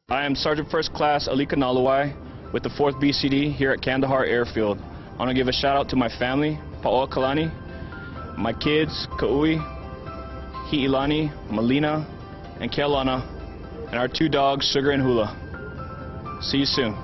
I am Sergeant First Class Alika Naluai with the 4th BCD here at Kandahar Airfield. I want to give a shout out to my family, Paoa Kalani, my kids, Kau'i, Hi'ilani, Melina, and Kealana, and our 2 dogs, Sugar and Hula. See you soon.